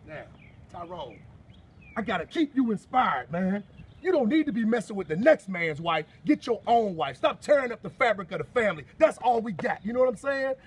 Now, Tyrone, I gotta keep you inspired, man. You don't need to be messing with the next man's wife. Get your own wife. Stop tearing up the fabric of the family. That's all we got. You know what I'm saying?